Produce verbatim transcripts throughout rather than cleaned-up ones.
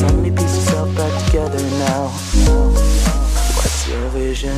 so many pieces all back together now. What's your vision?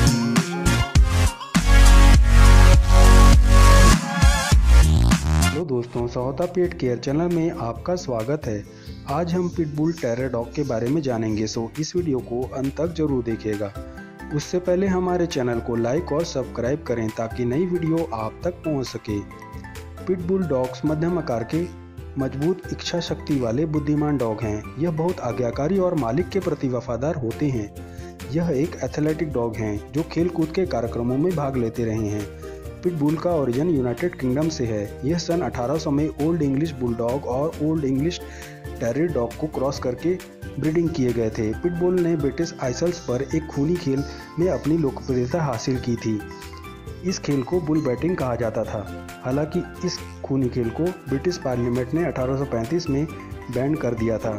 Hello दोस्तों, सौदा pet care channel में आपका स्वागत है। आज हम पिटबुल टेरर डॉग के बारे में जानेंगे, सो इस वीडियो को अंत तक जरूर देखिएगा। उससे पहले हमारे चैनल को लाइक और सब्सक्राइब करें ताकि नई वीडियो आप तक पहुंच सके। पिटबुल डॉग्स मध्यम आकार के मजबूत इच्छा शक्ति वाले बुद्धिमान डॉग हैं। यह बहुत आज्ञाकारी और मालिक के प्रति वफादार होते हैं। यह एक एथलेटिक डॉग हैं जो खेल कूद के कार्यक्रमों में भाग लेते रहे हैं। पिटबुल का ओरिजिन यूनाइटेड किंगडम से है। यह सन अठारह सौ में ओल्ड इंग्लिश बुलडॉग और ओल्ड इंग्लिश टेरियर डॉग को क्रॉस करके ब्रीडिंग किए गए थे। पिटबुल ने ब्रिटिश आइसल्स पर एक खूनी खेल में अपनी लोकप्रियता हासिल की थी। इस खेल को बुल बैटिंग कहा जाता था। हालांकि इस खूनी खेल को ब्रिटिश पार्लियामेंट ने अठारह सौ पैंतीस में बैन कर दिया था।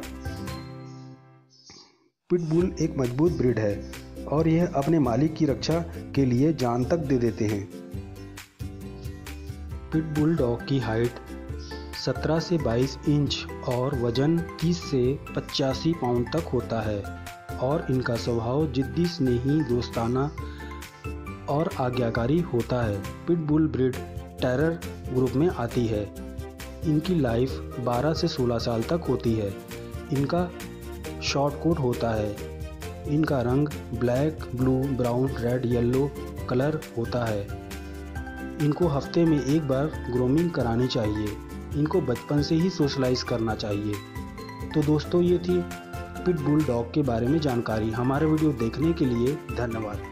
पिटबुल एक मजबूत ब्रीड है और यह अपने मालिक की रक्षा के लिए जान तक दे देते हैं। पिटबुल डॉग की हाइट सत्रह से बाईस इंच और वजन तीस से पचासी पाउंड तक होता है और इनका स्वभाव जिद्दी, स्नेही, दोस्ताना और आज्ञाकारी होता है। पिटबुल ब्रीड टेरर ग्रुप में आती है। इनकी लाइफ बारह से सोलह साल तक होती है। इनका शॉर्ट कोट होता है। इनका रंग black, blue, brown, red, yellow colour होता है। इनको हफ्ते में एक बार ग्रूमिंग करानी चाहिए। इनको बचपन से ही सोशलाइज करना चाहिए। तो दोस्तों, ये थी पिटबुल डॉग के बारे में जानकारी। हमारे वीडियो देखने के लिए धन्यवाद।